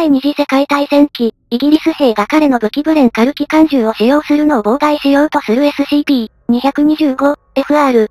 第二次世界大戦期、イギリス兵が彼の武器ブレンカル機関銃を使用するのを妨害しようとする SCP-225-FR。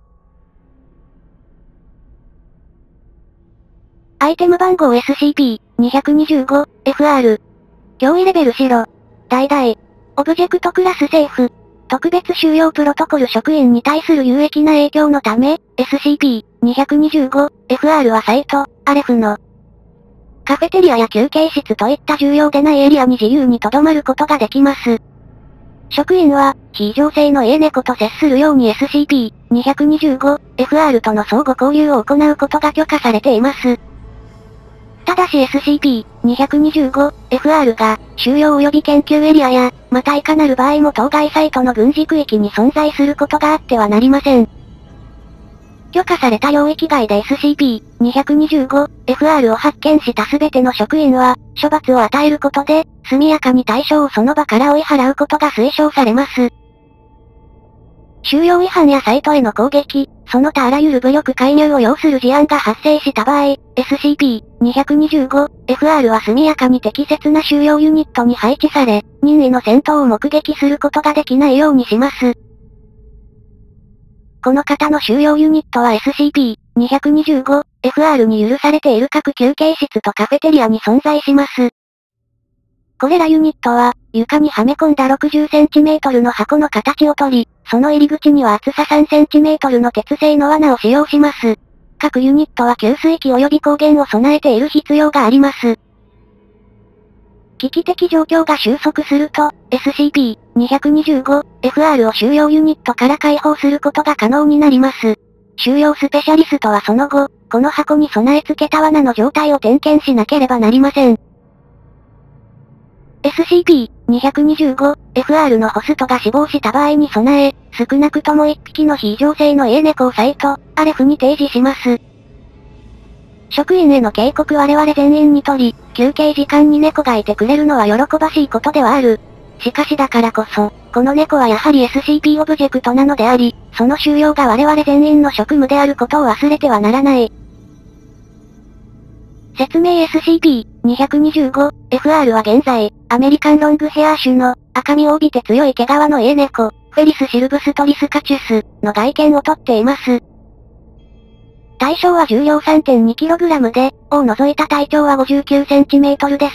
アイテム番号 SCP-225-FR。脅威レベル白。代々。オブジェクトクラスセーフ。特別収容プロトコル職員に対する有益な影響のため、SCP-225-FR はサイト、アレフのカフェテリアや休憩室といった重要でないエリアに自由に留まることができます。職員は、非異常性の家猫と接するように SCP-225-FR との相互交流を行うことが許可されています。ただし SCP-225-FR が、収容及び研究エリアや、またいかなる場合も当該サイトの軍事区域に存在することがあってはなりません。許可された領域外で SCP-225-FR を発見したすべての職員は、処罰を与えることで、速やかに対象をその場から追い払うことが推奨されます。収容違反やサイトへの攻撃、その他あらゆる武力介入を要する事案が発生した場合、SCP-225-FR は速やかに適切な収容ユニットに配置され、任意の戦闘を目撃することができないようにします。この方の収容ユニットは SCP-225-FR に許されている各休憩室とカフェテリアに存在します。これらユニットは、床にはめ込んだ 60cm の箱の形をとり、その入り口には厚さ 3cm の鉄製の罠を使用します。各ユニットは給水器及び光源を備えている必要があります。危機的状況が収束すると、SCP-225-FR を収容ユニットから解放することが可能になります。収容スペシャリストはその後、この箱に備え付けた罠の状態を点検しなければなりません。SCP-225-FR のホストが死亡した場合に備え、少なくとも1匹の非異常性の家猫をサイト、アレフに提示します。職員への警告我々全員にとり、休憩時間に猫がいてくれるのは喜ばしいことではある。しかしだからこそ、この猫はやはり SCP オブジェクトなのであり、その収容が我々全員の職務であることを忘れてはならない。説明 SCP-225-FR は現在、アメリカンロングヘア種の、赤みを帯びて強い毛皮の家猫、フェリス・シルブストリスカチュス、の外見をとっています。体重は重量 3.2kg で、を除いた体長は 59cm です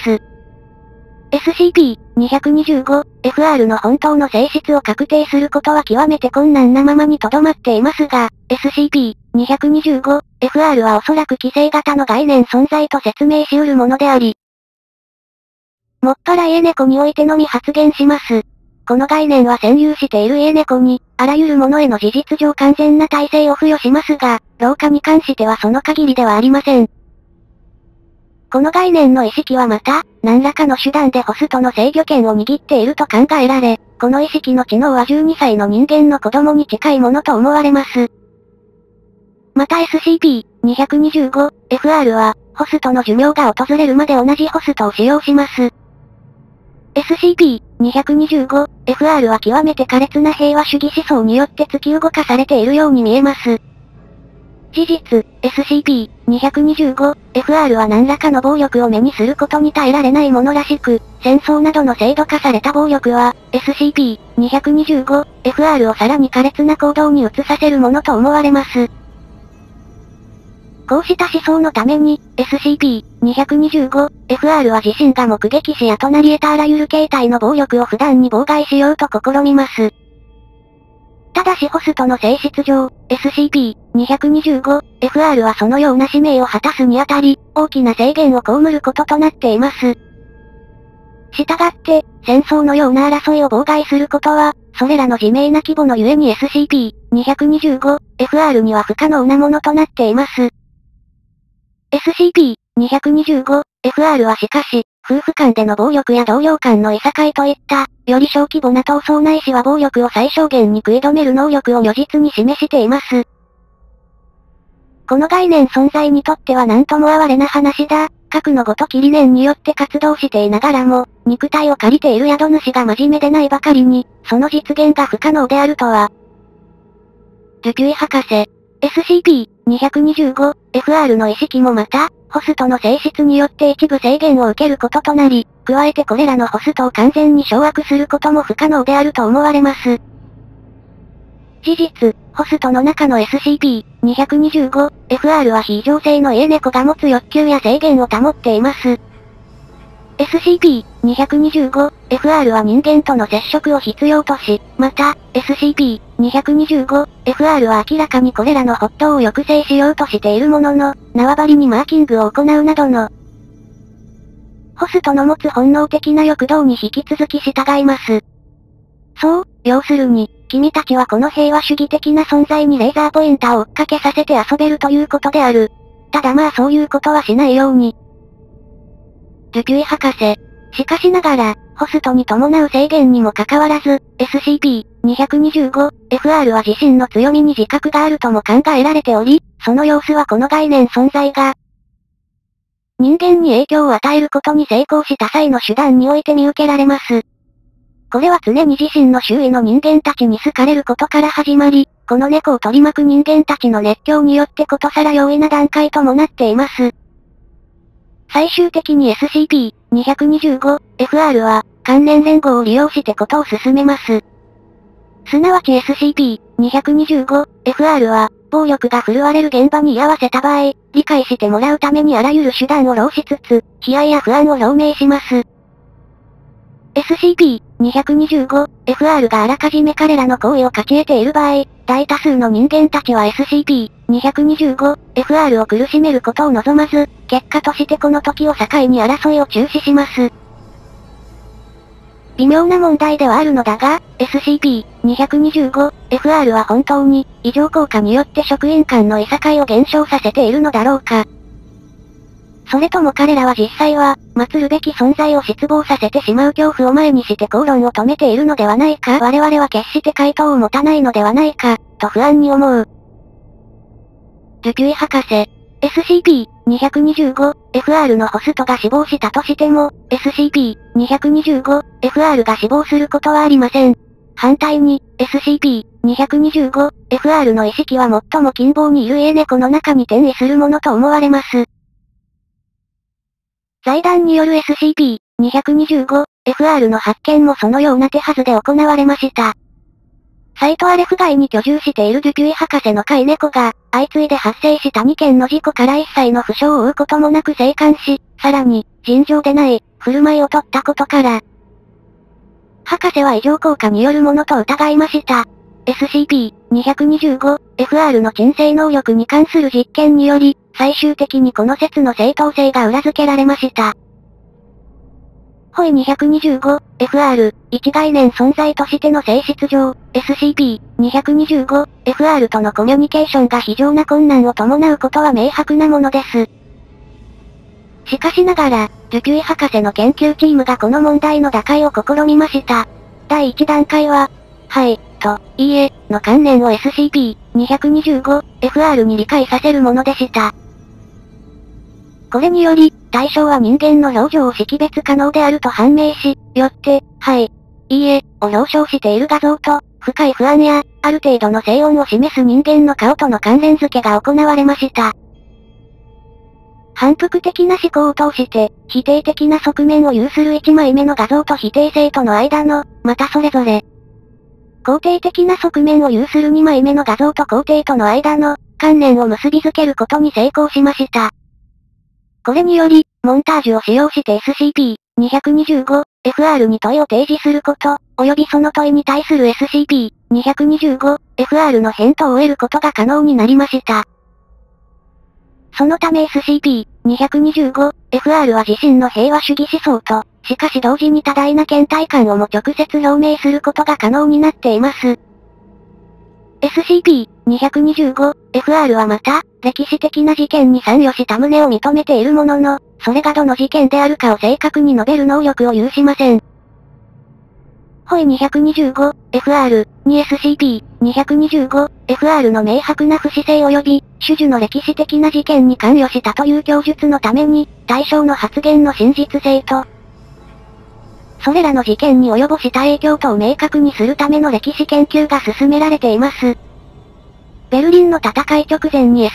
。SCP-225-FR の本当の性質を確定することは極めて困難なままに留まっていますが、SCP-225-FR はおそらく既成型の概念存在と説明し得るものであり、もっぱら家猫においてのみ発言します。この概念は占有している家猫に、あらゆるものへの事実上完全な耐性を付与しますが、老化に関してはその限りではありません。この概念の意識はまた、何らかの手段でホストの制御権を握っていると考えられ、この意識の知能は12歳の人間の子供に近いものと思われます。また SCP-225-FR は、ホストの寿命が訪れるまで同じホストを使用します。SCP-225-FR は極めて苛烈な平和主義思想によって突き動かされているように見えます。事実、SCP-225-FR は何らかの暴力を目にすることに耐えられないものらしく、戦争などの制度化された暴力は、SCP-225-FR をさらに苛烈な行動に移させるものと思われます。こうした思想のために、SCP-225-FR は自身が目撃しやとなり得たあらゆる形態の暴力を不断に妨害しようと試みます。ただしホストの性質上、SCP-225-FR はそのような使命を果たすにあたり、大きな制限を被ることとなっています。したがって、戦争のような争いを妨害することは、それらの自明な規模のゆえに SCP-225-FR には不可能なものとなっています。SCP-225-FR はしかし、夫婦間での暴力や同僚間のいさかいといった、より小規模な闘争ないしは暴力を最小限に食い止める能力を如実に示しています。この概念存在にとっては何とも哀れな話だ。核のごとき理念によって活動していながらも、肉体を借りている宿主が真面目でないばかりに、その実現が不可能であるとは。デュピュイ博士。SCP-225-FR の意識もまた、 ホストの性質によって一部制限を受けることとなり、加えてこれらのホストを完全に掌握することも不可能であると思われます。事実、ホストの中の SCP-225-FR は非常性の家猫が持つ欲求や制限を保っています。SCP-225-FR は人間との接触を必要とし、また、SCP-225-FR は明らかにこれらの発動を抑制しようとしているものの、縄張りにマーキングを行うなどの、ホストの持つ本能的な欲動に引き続き従います。そう、要するに、君たちはこの平和主義的な存在にレーザーポインターを追っかけさせて遊べるということである。ただまあそういうことはしないように。デュピュイ博士。しかしながら、ホストに伴う制限にもかかわらず、SCP-225-FR は自身の強みに自覚があるとも考えられており、その様子はこの概念存在が、人間に影響を与えることに成功した際の手段において見受けられます。これは常に自身の周囲の人間たちに好かれることから始まり、この猫を取り巻く人間たちの熱狂によってことさら容易な段階ともなっています。最終的に SCP-225-FR は、関連連合を利用してことを進めます。すなわち SCP-225-FR は、暴力が振るわれる現場に居合わせた場合、理解してもらうためにあらゆる手段を浪しつつ、悲哀や不安を表明します。SCP-225-FR があらかじめ彼らの行為を勝ち得ている場合、大多数の人間たちは SCP-225-FR を苦しめることを望まず、結果としてこの時を境に争いを中止します。微妙な問題ではあるのだが、SCP-225-FR は本当に、異常効果によって職員間のいさかいを減少させているのだろうか。それとも彼らは実際は、祀るべき存在を失望させてしまう恐怖を前にして口論を止めているのではないか、我々は決して回答を持たないのではないか、と不安に思う。デュピュイ博士。SCP-225-FR のホストが死亡したとしても、SCP-225-FR が死亡することはありません。反対に、SCP-225-FR の意識は最も近傍にいる家猫の中に転移するものと思われます。財団による SCP-225-FR の発見もそのような手はずで行われました。サイトアレフ街に居住しているデュピュイ博士の飼い猫が、相次いで発生した2件の事故から一切の負傷を負うこともなく生還し、さらに、尋常でない、振る舞いを取ったことから、博士は異常効果によるものと疑いました。SCP-225-FR の鎮静能力に関する実験により、最終的にこの説の正当性が裏付けられました。ホイ 225-FR、一概念存在としての性質上、SCP-225-FR とのコミュニケーションが非常な困難を伴うことは明白なものです。しかしながら、デュピュイ博士の研究チームがこの問題の打開を試みました。第1段階は、はい、と、いいえ、の観念を SCP-225-FR に理解させるものでした。これにより、対象は人間の表情を識別可能であると判明し、よって、はい、いいえ、を表彰している画像と、深い不安や、ある程度の静音を示す人間の顔との関連付けが行われました。反復的な思考を通して、否定的な側面を有する1枚目の画像と否定性との間の、またそれぞれ、肯定的な側面を有する2枚目の画像と肯定との間の、関連を結びつけることに成功しました。これにより、モンタージュを使用して SCP-225-FR に問いを提示すること、及びその問いに対する SCP-225-FR の返答を得ることが可能になりました。そのため SCP-225-FR は自身の平和主義思想と、しかし同時に多大な倦怠感をも直接表明することが可能になっています。SCP-225-FR はまた、歴史的な事件に参与した旨を認めているものの、それがどの事件であるかを正確に述べる能力を有しません。ホイ 225-FR に SCP-225-FR の明白な不死性及び、種々の歴史的な事件に関与したという供述のために、対象の発言の真実性と、それらの事件に及ぼした影響とを明確にするための歴史研究が進められています。 ベルリンの戦い直前に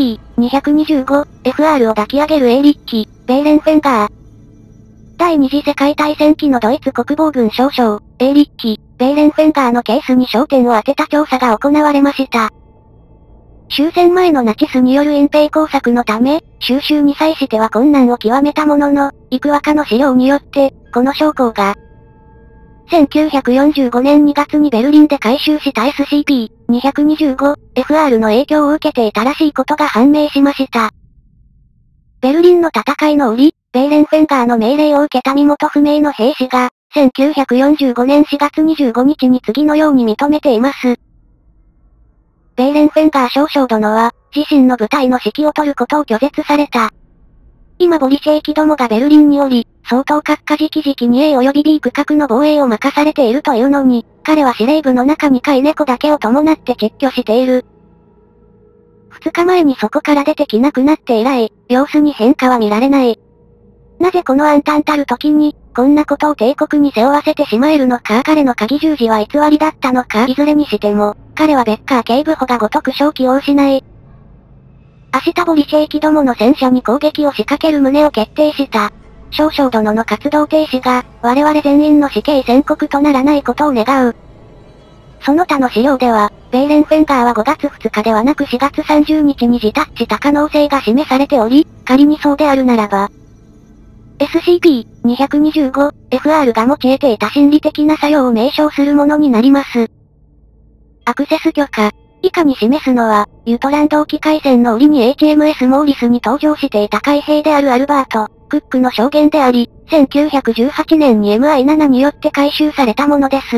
SCP-225-FR を抱き上げるエーリッキ、ベーレンフェンガー。第二次世界大戦期のドイツ国防軍少将、エーリッキ、ベーレンフェンガーのケースに焦点を当てた調査が行われました。終戦前のナチスによる隠蔽工作のため、収集に際しては困難を極めたものの、幾話かの資料によって、この将校が、1945年2月にベルリンで回収した SCP-225-FR の影響を受けていたらしいことが判明しました。ベルリンの戦いの折、ベーレンフェンガーの命令を受けた身元不明の兵士が、1945年4月25日に次のように認めています。ベーレンフェンガー少将殿は、自身の部隊の指揮を取ることを拒絶された。今ボリシェーキどもがベルリンにおり、相当閣下直々に A 及び B 区画の防衛を任されているというのに、彼は司令部の中に飼い猫だけを伴って窒居している。2日前にそこから出てきなくなって以来、様子に変化は見られない。なぜこの暗淡たる時に、こんなことを帝国に背負わせてしまえるのか。彼の鍵十字は偽りだったのか。いずれにしても、彼はベッカー警部補がごとく正気を失い、明日ボリシェーキどもの戦車に攻撃を仕掛ける旨を決定した。少将殿の活動停止が、我々全員の死刑宣告とならないことを願う。その他の資料では、ベーレンフェンガーは5月2日ではなく4月30日に自殺した可能性が示されており、仮にそうであるならば、SCP-225-FR が用いていた心理的な作用を名称するものになります。アクセス許可。以下に示すのは、ユトランド沖海戦の折に HMS モーリスに搭乗していた海兵であるアルバート・クックの証言であり、1918年に MI7 によって回収されたものです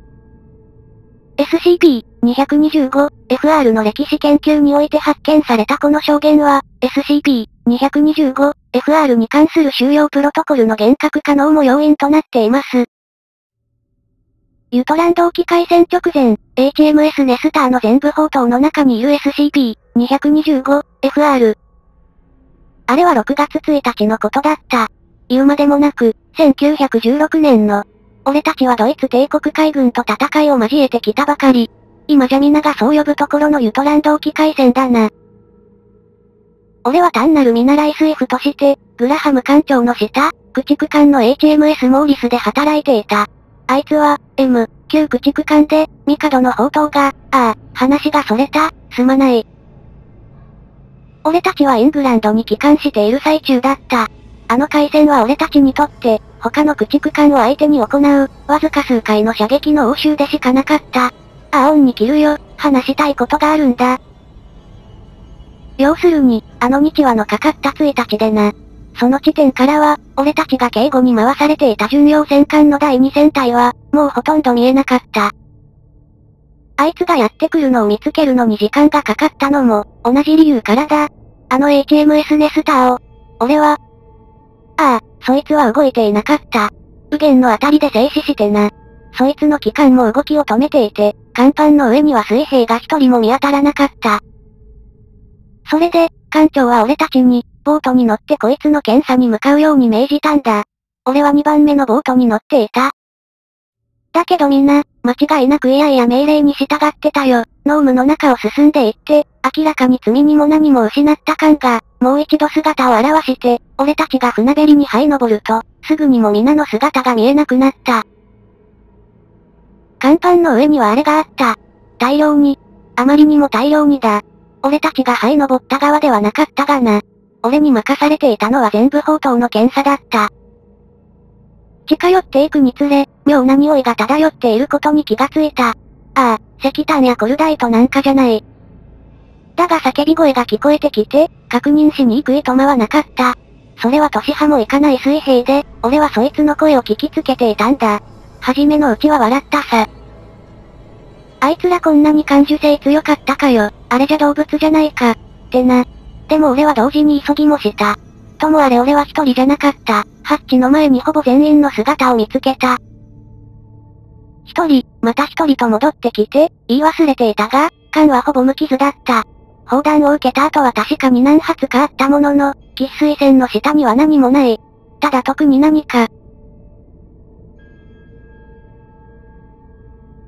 。SCP-225-FR の歴史研究において発見されたこの証言は、SCP-225-FR に関する収容プロトコルの厳格化の主要因となっています。ユトランド沖海戦直前、HMS ネスターの前部砲塔の中にいる SCP-225-FR。あれは6月1日のことだった。言うまでもなく、1916年の、俺たちはドイツ帝国海軍と戦いを交えてきたばかり。今じゃ皆がそう呼ぶところのユトランド沖海戦だな。俺は単なる見習い水夫として、グラハム艦長の下、駆逐艦の HMS モーリスで働いていた。あいつは、旧駆逐艦で、ミカドの砲塔が、話がそれた、すまない。俺たちはイングランドに帰還している最中だった。あの海戦は俺たちにとって、他の駆逐艦を相手に行う、わずか数回の射撃の応酬でしかなかった。オンに切るよ、話したいことがあるんだ。要するに、あの日話のかかった1日でな。その地点からは、俺たちが警護に回されていた巡洋戦艦の第2戦隊は、もうほとんど見えなかった。あいつがやってくるのを見つけるのに時間がかかったのも、同じ理由からだ。あの HMS ネスターを、俺は、そいつは動いていなかった。右舷のあたりで静止してな。そいつの機関も動きを止めていて、甲板の上には水兵が一人も見当たらなかった。それで、艦長は俺たちに、ボートに乗ってこいつの検査に向かうように命じたんだ。俺は2番目のボートに乗っていた。だけどみんな、間違いなくいやいや命令に従ってたよ。濃霧の中を進んでいって、明らかに罪にも何も失った艦が、もう一度姿を現して、俺たちが船べりに這い登ると、すぐにも皆の姿が見えなくなった。甲板の上にはあれがあった。大量に。あまりにも大量にだ。俺たちが這い登った側ではなかったがな。俺に任されていたのは全部砲塔の検査だった。近寄っていくにつれ、妙な匂いが漂っていることに気がついた。石炭やコルダイトなんかじゃない。だが叫び声が聞こえてきて、確認しに行く意図間はなかった。それは年派もいかない水兵で、俺はそいつの声を聞きつけていたんだ。はじめのうちは笑ったさ。あいつらこんなに感受性強かったかよ。あれじゃ動物じゃないか。ってな。でも俺は同時に急ぎもした。ともあれ俺は一人じゃなかった。ハッチの前にほぼ全員の姿を見つけた。一人、また一人と戻ってきて、言い忘れていたが、艦はほぼ無傷だった。砲弾を受けた後は確かに何発かあったものの、喫水線の下には何もない。ただ特に何か。ハッ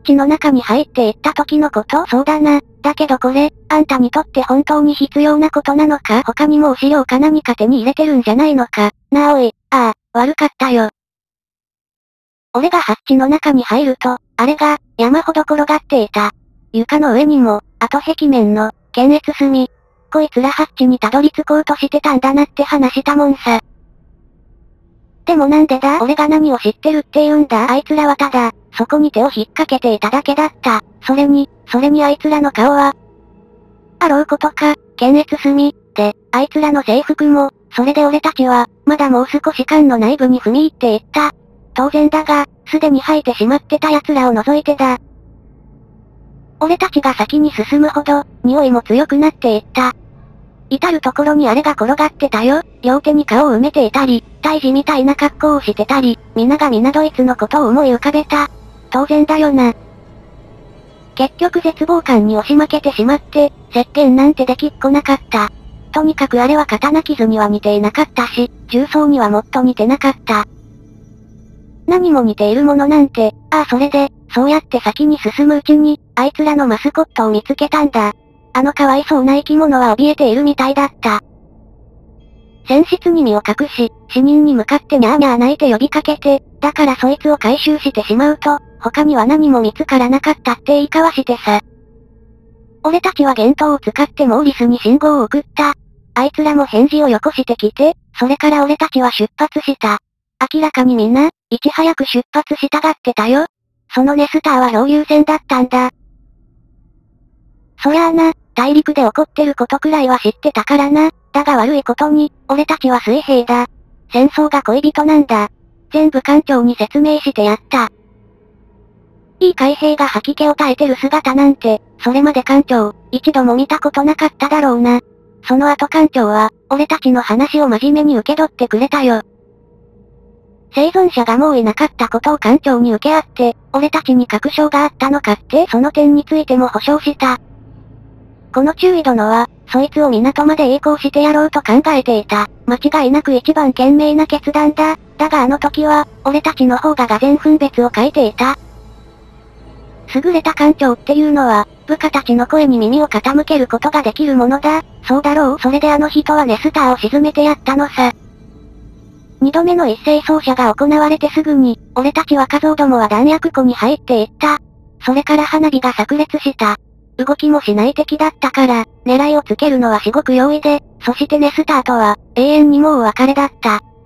チの中に入っていった時のこと？そうだな。だけどこれ、あんたにとって本当に必要なことなのか？他にもお資料か何か手に入れてるんじゃないのか？なあおい、悪かったよ。俺がハッチの中に入ると、あれが、山ほど転がっていた。床の上にも、あと壁面の、検閲済。こいつらハッチにたどり着こうとしてたんだなって話したもんさ。でもなんでだ？俺が何を知ってるって言うんだ？あいつらはただ、そこに手を引っ掛けていただけだった。それにあいつらの顔は、あろうことか、検閲済。で、あいつらの制服も、それで俺たちは、まだもう少し艦の内部に踏み入っていった。当然だが、すでに吐いてしまってた奴らを除いてだ。俺たちが先に進むほど、匂いも強くなっていった。至るところにあれが転がってたよ。両手に顔を埋めていたり、胎児みたいな格好をしてたり、皆が皆ドイツのことを思い浮かべた。当然だよな。結局絶望感に押し負けてしまって、石鹸なんてできっこなかった。とにかくあれは刀傷には似ていなかったし、重装にはもっと似てなかった。何も似ているものなんて、それで、そうやって先に進むうちに、あいつらのマスコットを見つけたんだ。あのかわいそうな生き物は怯えているみたいだった。船室に身を隠し、死人に向かってニャーニャー泣いて呼びかけて、だからそいつを回収してしまうと、他には何も見つからなかったって言い交わしてさ。俺たちは幻灯を使ってモーリスに信号を送った。あいつらも返事をよこしてきて、それから俺たちは出発した。明らかにみんな、いち早く出発したがってたよ。そのネスターは漂流船だったんだ。そりゃあな、大陸で起こってることくらいは知ってたからな。だが悪いことに、俺たちは水兵だ。戦争が恋人なんだ。全部艦長に説明してやった。いい海兵が吐き気を絶えてる姿なんて、それまで艦長、一度も見たことなかっただろうな。その後艦長は、俺たちの話を真面目に受け取ってくれたよ。生存者がもういなかったことを艦長に受け合って、俺たちに確証があったのかってその点についても保証した。この注意殿は、そいつを港まで曳航してやろうと考えていた。間違いなく一番賢明な決断だ。だがあの時は、俺たちの方が俄然分別を欠いていた。優れた艦長っていうのは、部下たちの声に耳を傾けることができるものだ。そうだろう。それであの人はネスターを沈めてやったのさ。二度目の一斉操作が行われてすぐに、俺たち若造どもは弾薬庫に入っていった。それから花火が炸裂した。動きもしない敵だったから、狙いをつけるのは至極容易で、そしてネスターとは、永遠にもうお別れだった。